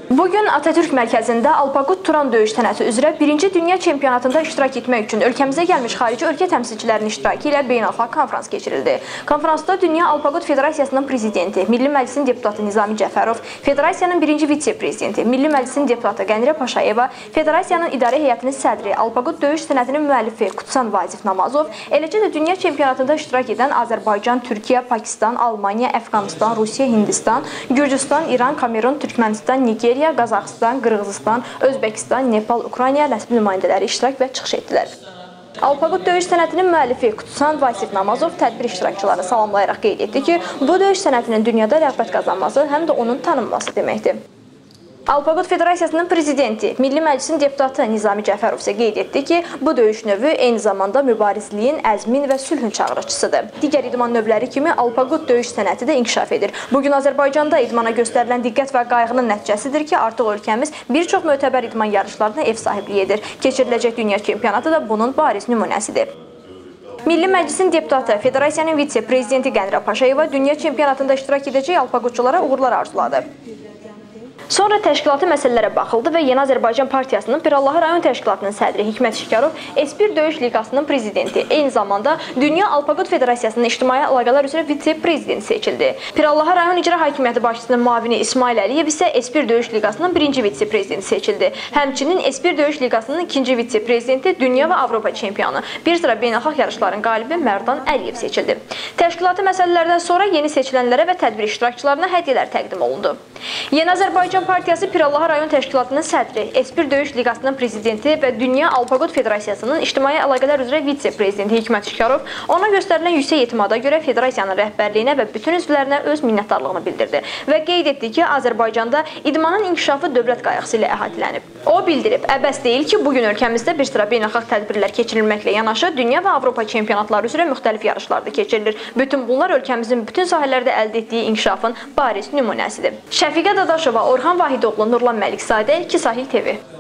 Bugün Atatürk mərkəzində Alpaqut Turan döyüş sənəti üzrə 1-ci Dünya çempionatında iştirak etmək üçün ölkəmizə gəlmiş xarici ölkə təmsilçilərinin iştirakı ilə beynəlxalq konfrans keçirildi. Konfransda Dünya Alpaqut Federasiyasının prezidenti, Milli Məclisin deputatı Nizami Cəfərov, Federasiyanın birinci vitse-prezidenti, Milli Məclisin deputatı Qənirə Paşayeva, Federasiyanın idarə heyətinin sədri, Alpaqut döyüş sənətinin müəllifi Qutsan Vazif Namazov, eləcə də dünya çempionatında iştirak edən Azərbaycan, Türkiyə, Pakistan, Almaniya, Əfqanistan, Rusiya, Hindistan, Gürcüstan, İran, Kamerun, Türkmənistan, Nigeriya, Qazaxıstan, Qırğızistan, Özbəkistan, Nepal, Ukrayna rəsmi nümayəndələri iştirak və çıxış etdilər. Alpaqut döyüş sənətinin müəllifi Qutsan Vazif Namazov tədbir iştirakçılarını salamlayaraq qeyd etdi ki, bu döyüş sənətinin dünyada rəğbət qazanması həm də onun tanınması deməkdir. Alpaqut Federasiyasının prezidenti, Milli Məclisin deputatı Nizami Cəfərov isə qeyd etdi ki, bu döyüş növü eyni zamanda mübarizliyin, əzmin və sülhün çağırıcısıdır. Digər idman növləri kimi Alpaqut döyüş sənəti də inkişaf edir. Bugün Azərbaycanda idmana göstərilən diqqət və qayğının nəticəsidir ki, artıq ölkəmiz bir çox mötəbər idman yarışlarına ev sahibliyi edir. Keçiriləcək dünya çempionatı da bunun bariz nümunəsidir. Milli Məclisin deputatı, Federasiyanın vitse-prezidenti Qənirə Paşayeva dünya çempionatında iştirak edəcək alpaqutçulara uğurlar arzuladı. Sonra təşkilati məsələlərə baxıldı və Yeni Azərbaycan Partiyasının Pirallahı rayon təşkilatının sədri Hikmət Şikarov S1 döyüş liqasının prezidenti, eyni zamanda Dünya Alpaqut Federasiyasının ictimai əlaqələr üzrə vitse-prezidenti seçildi. Pirallahı rayon icra hakimiyyəti başçısının müavini İsmail Əliyev isə S1 döyüş liqasının birinci vitse-prezidenti seçildi. Həmçinin S1 döyüş liqasının ikinci vitse-prezidenti, dünya və Avropa çempionu, bir sıra beynəlxalq yarışların qalibi Mərdan Əliyev seçildi. Təşkilati məsələlərdən sonra yeni seçilənlərə və tədbir iştirakçılarına hədiyyələr təqdim olundu. Yeni Azərbaycan Partiyası Pirallahı rayon təşkilatının sədri, S1 döyüş liqasının prezidenti və Dünya Alpaqut Federasiyasının ictimai əlaqələr üzrə vitse-prezidenti Hikmət Şikarov ona göstərilən yüksək etimada görə Federasiyanın rəhbərliyinə və bütün üzvlərinə öz minnətdarlığını bildirdi və qeyd etdi ki, Azərbaycanda idmanın inkişafı dövlət qayğısı ilə əhatələnib. O bildirib, əbəs deyil ki, bugün ölkəmizdə bir sıra beynəlxalq tədbirlər keçirilməklə yanaşı dünya və Avropa çempionatları üzrə müxtəlif yarışlar da keçirilir. Bütün bunlar ölkəmizin bütün sahələrdə əldə etdiyi inkişafın bariz nümunəsidir. Şəfiqə Dadaşova, Orxan Vahidoğlu, Nurlan Məlikzadə, 2 Sahil TV.